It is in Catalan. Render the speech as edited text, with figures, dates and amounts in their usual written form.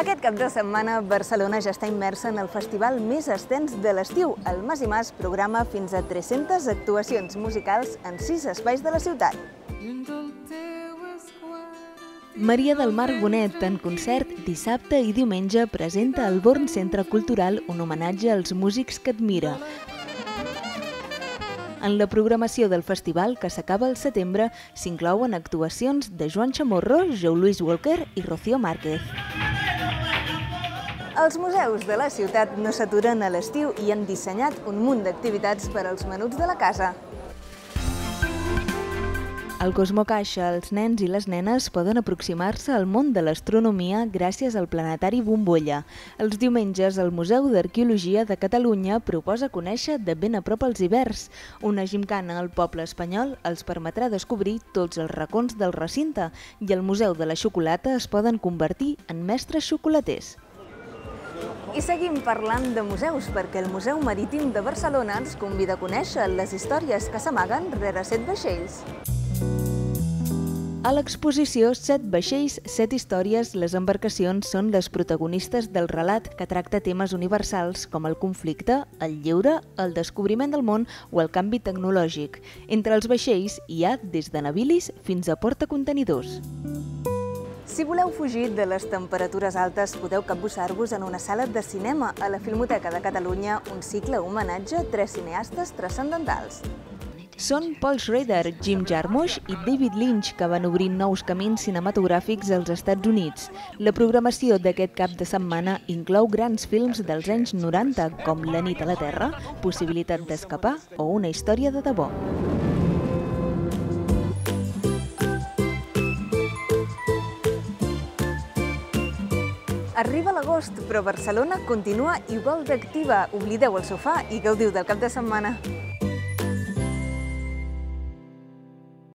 Aquest cap de setmana, Barcelona ja està immersa en el festival més extens de l'estiu. El Mas i Mas programa fins a 300 actuacions musicals en 6 espais de la ciutat. Maria del Mar Bonet, en concert dissabte i diumenge, presenta al Born Centre Cultural un homenatge als músics que admira. En la programació del festival, que s'acaba al setembre, s'inclouen actuacions de Joan Chamorro, Joe Louis Walker i Rocío Márquez. Els museus de la ciutat no s'aturen a l'estiu i han dissenyat un munt d'activitats per als menuts de la casa. Al Cosmocaixa, els nens i les nenes poden aproximar-se al món de l'astronomia gràcies al planetari Bombolla. Els diumenges, el Museu d'Arqueologia de Catalunya proposa conèixer de ben a prop els hiverns. Una gimcana al poble espanyol els permetrà descobrir tots els racons del recinte i al Museu de la Xocolata es poden convertir en mestres xocolaters. I seguim parlant de museus, perquè el Museu Marítim de Barcelona ens convida a conèixer les històries que s'amaguen rere 7 vaixells. A l'exposició 7 vaixells, 7 històries, les embarcacions són les protagonistes del relat que tracta temes universals com el conflicte, el lleure, el descobriment del món o el canvi tecnològic. Entre els vaixells hi ha des de navilis fins a portacontenidors. Si voleu fugir de les temperatures altes, podeu capbussar-vos en una sala de cinema a la Filmoteca de Catalunya, un cicle homenatge a 3 cineastes transcendentals. Són Paul Schrader, Jim Jarmusch i David Lynch, que van obrir nous camins cinematogràfics als Estats Units. La programació d'aquest cap de setmana inclou grans films dels anys 90, com La nit a la Terra, Possibilitat d'escapar o Una història de debò. Arriba l'agost, però Barcelona continua igual d'activa. Oblideu el sofà i gaudiu del cap de setmana.